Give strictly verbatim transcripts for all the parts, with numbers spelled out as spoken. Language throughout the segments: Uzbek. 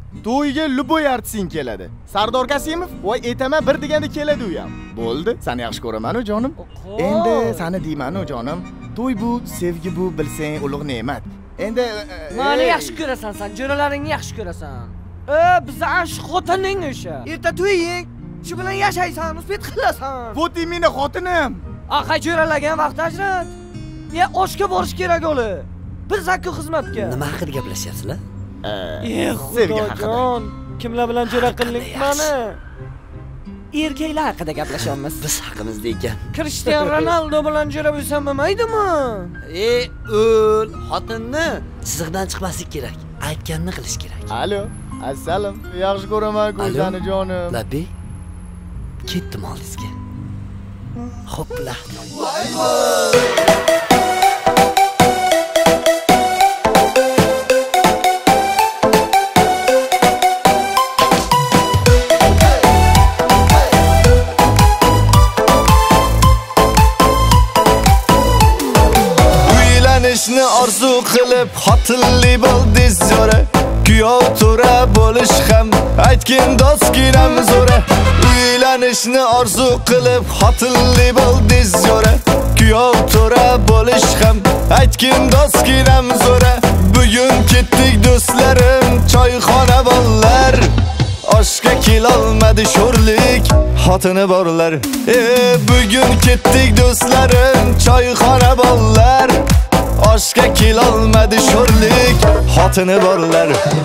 To'yga Luboy artisting keladi. Sardor Kasimov voy etama bir deganda keladi u ham. Bo'ldi, seni yaxshi ko'raman-ku jonim. Endi seni deyman-ku jonim. To'y bu, sevgi bu, bilsang ulug' ne'mat. Endi meni yaxshi ko'rasan sen, jo'ralaringni yaxshi ko'rasan. E, biz ash xotining o'sha. Erta to'ying, shu bilan yashaysan, uspet qilasan. Fotimini xotinim. Aqay jo'ralagan vaqt ajrat. Ya oshga borish kerak o'li. Biz zakku xizmatga. Nima haqida gaplashyapsizlar? Eh, sevgi haqida. Kimlar bilan jo'ra qildik meni? Erkaklar haqida gaplashyapmiz. Biz haqimizda ekan. Cristiano Ronaldo bilan jo'ra bo'lsam bo'lmaydimi? E, o'l, xotinni chiziqdan chiqmaslik kerak. Aytganini qilish kerak. Alo, assalom. Yaxshi ko'raman ko'zani jonim. Labi. Ketdim oldingizga. Hopla. Voy Uylanishni orzu qilib xotinli bo'ldiz zo'ra. Kuyov to'ra bo'lish ham aytgin do'stginam zo'ra. Uylanishni orzu qilib xotinli bo'ldiz zo'ra. Kuyov to'ra bo'lish ham aytgin do'stginam zo'ra. Bugun ketdik do'stlarim, choyxona bollar. Oshga kelolmadi sho'rlik, xotini borlar. E, bugun ketdik do'stlarim, choyxona bollar. Oshga kelolmadi sho'rlik, xotini borlar.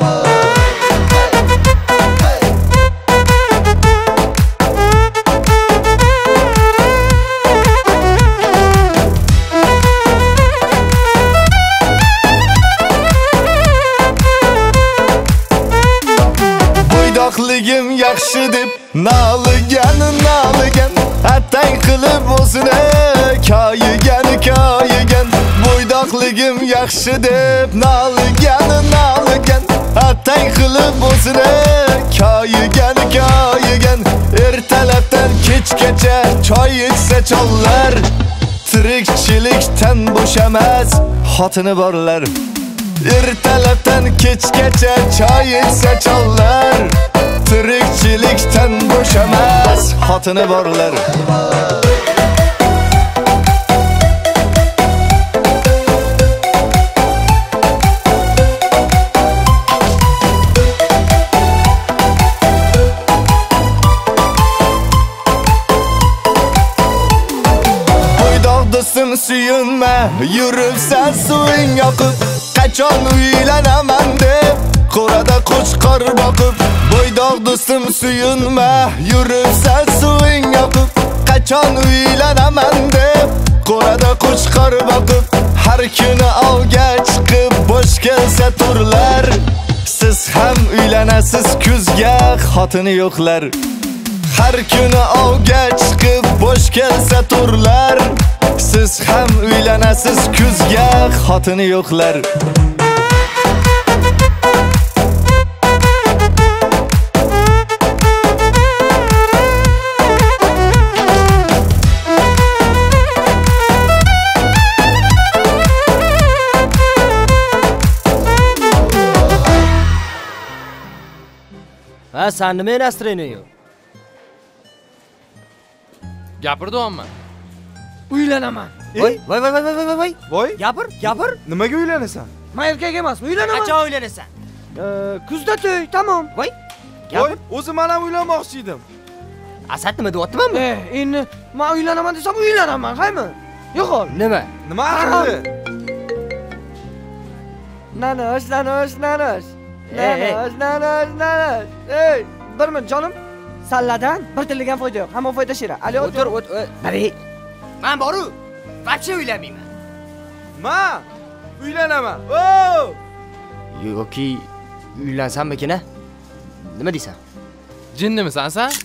Bo'ydoqligim yaxshi deb naligan naligan, attang qilib o'zini koyigan koyigan. Bo'ydoqligim yaxshi deb naligan naligan, attang qilib o'zini koyigan koyigan. Ertalabdan kechgacha choy ichsa chollar, tirikchilikdan bo'shamas xotini borlar. Ertalabdan kechgacha choy ichsa chollar, tirikchilikdan bo'shamas xotini borlar. Do'stim suyunma, yuribsan suving yoqib. Qachon uylanaman deb qo'rada qo'chqor boqib. Bo'ydoq do'stim suyunma, yuribsan suving yoqib. Qachon uylanaman deb qo'rada qo'chqor boqib. Har kuni ovga chiqib bosh kelsa turlar. Siz ham uylanasiz kuzga, xotini yo'qlar. Har kuni ovga chiqib bosh kelsa turlar. Siz ham uylanasiz kuzga, xotini yo'qlar. Ha, sen nima настроение? Gapirdi omma. Uylanaman. Voy, voy, voy, voy, voy, voy. Voy, Gapir, gapir. nimaga uylanasan? Men erkak emasman, uylanaman. Qachon uylanasan? Kuzda to'y, tamom. Voy. Voy, o'zim ham uylanmoqchi edim. Asad nima deyaptimi? Eh, endi men uylanaman desam uylanaman, qaymi? Yo'qol. Nima? Nima qildi? Nanosh, nanosh, nanosh. Nanosh, nanosh, nanosh. Ey, bir minut jonim. Salladan bir tilligan foyda yo'q. Hamma foyda shira. Ali o'tir, o'tir. Bari. Men boru. Vaqti uylanmayman. Men uylanaman. Oo! Yo'ki uylansammikin-a? Nima deysan? Jinnimisan sen?